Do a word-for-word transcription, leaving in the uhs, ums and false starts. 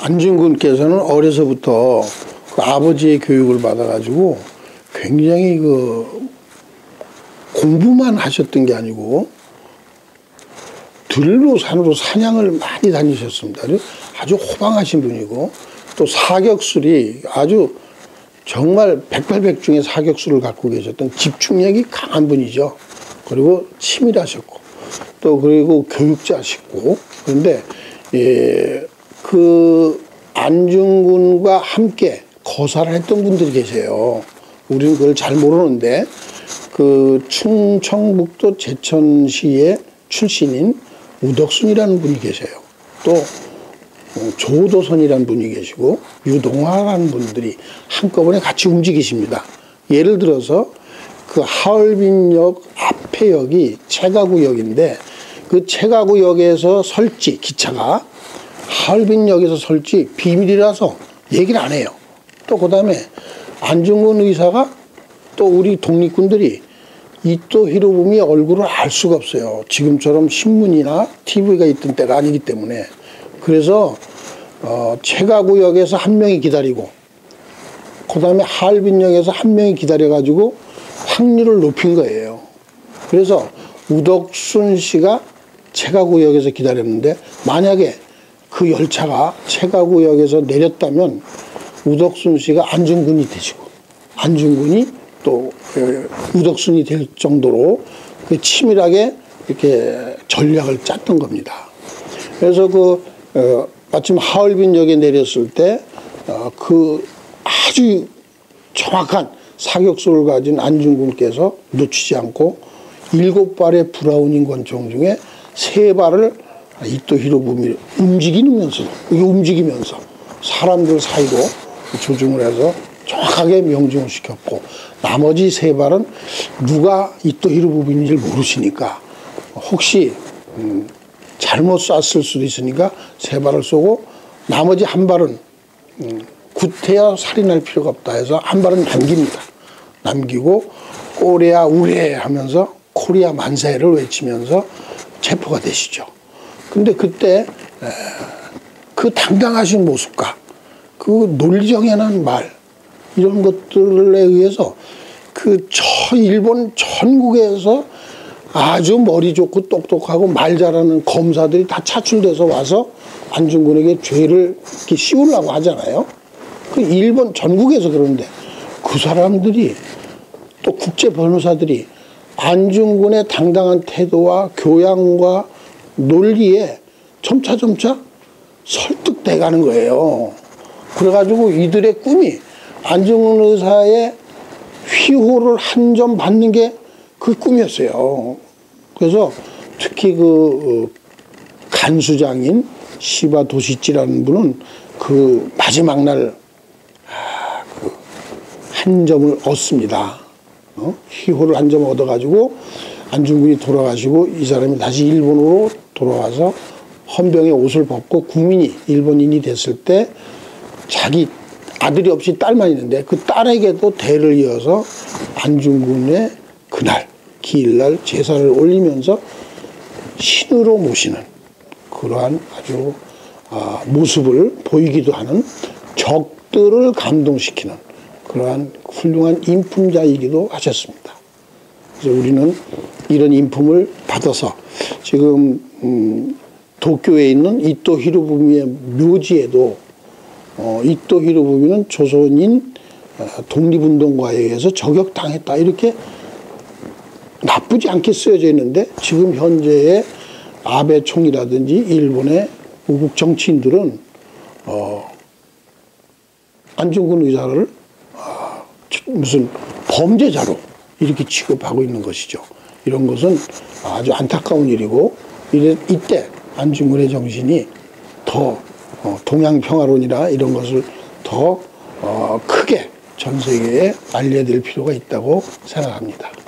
안중근께서는 어려서부터 그 아버지의 교육을 받아가지고 굉장히 그 공부만 하셨던 게 아니고 들로 산으로 사냥을 많이 다니셨습니다. 아주 호방하신 분이고 또 사격술이 아주 정말 백발백중의 사격술을 갖고 계셨던 집중력이 강한 분이죠. 그리고 치밀하셨고 또 그리고 교육자시고 그런데 예, 그 안중근과 함께 거사를 했던 분들이 계세요. 우리는 그걸 잘 모르는데 그 충청북도 제천시의 출신인 우덕순이라는 분이 계세요. 또 조도선이라는 분이 계시고 유동화라는 분들이 한꺼번에 같이 움직이십니다. 예를 들어서 그 하얼빈역 앞에 역이 채가구역인데 그 채가구역에서 설지 기차가 하얼빈역에서 설지 비밀이라서 얘기를 안 해요. 또 그 다음에 안중근 의사가 또 우리 독립군들이 이토 히로부미의 얼굴을 알 수가 없어요. 지금처럼 신문이나 티비가 있던 때가 아니기 때문에. 그래서 어, 채가구역에서 한 명이 기다리고 그 다음에 하얼빈역에서 한 명이 기다려가지고 확률을 높인 거예요. 그래서 우덕순 씨가 채가구역에서 기다렸는데 만약에 그 열차가 채가구역에서 내렸다면 우덕순 씨가 안중근이 되시고 안중근이 또 우덕순이 될 정도로 그 치밀하게 이렇게 전략을 짰던 겁니다. 그래서 그 어, 마침 하얼빈역에 내렸을 때 어, 그 아주 정확한 사격술을 가진 안중근께서 놓치지 않고 일곱 발의 브라우닝 권총 중에 세 발을 이토 히로부미 움직이면서 이게 움직이면서 사람들 사이로 조준을 해서 정확하게 명중을 시켰고 나머지 세 발은 누가 이토 히로부미인지 모르시니까 혹시 음, 잘못 쐈을 수도 있으니까 세 발을 쏘고 나머지 한 발은 음, 구태여 살인할 필요가 없다 해서 한 발은 남깁니다. 남기고 꼬레아 우레 하면서 코리아 만세를 외치면서 체포가 되시죠. 근데 그때 에, 그 당당하신 모습과 그 논리정연한 말 이런 것들에 의해서 그 저 일본 전국에서 아주 머리 좋고 똑똑하고 말 잘하는 검사들이 다 차출돼서 와서 안중근에게 죄를 이렇게 씌우려고 하잖아요. 그 일본 전국에서 그러는데 그 사람들이 또 국제 변호사들이 안중근의 당당한 태도와 교양과 논리에 점차점차 설득돼 가는 거예요. 그래가지고 이들의 꿈이 안중근 의사의 휘호를 한 점 받는 게 그 꿈이었어요. 그래서 특히 그 간수장인 시바 도시치라는 분은 그 마지막 날 한 점을 얻습니다. 어? 휘호를 한 점 얻어가지고 안중근이 돌아가시고 이 사람이 다시 일본으로 돌아와서 헌병의 옷을 벗고 국민이 일본인이 됐을 때 자기 아들이 없이 딸만 있는데 그 딸에게도 대를 이어서 안중근의 그날 기일날 제사를 올리면서 신으로 모시는 그러한 아주 아, 모습을 보이기도 하는 적들을 감동시키는 그러한 훌륭한 인품자이기도 하셨습니다. 그래서 우리는 이런 인품을 받아서 지금 음, 도쿄에 있는 이토 히로부미의 묘지에도 어, 이토 히로부미는 조선인 어, 독립운동가에 의해서 저격당했다 이렇게 나쁘지 않게 쓰여져 있는데 지금 현재의 아베 총리라든지 일본의 우국 정치인들은 어, 안중근 의사를 어, 무슨 범죄자로 이렇게 취급하고 있는 것이죠. 이런 것은 아주 안타까운 일이고 이래, 이때 안중근의 정신이 더 어, 동양평화론이나 이런 것을 더 어, 크게 전 세계에 알려야 될 필요가 있다고 생각합니다.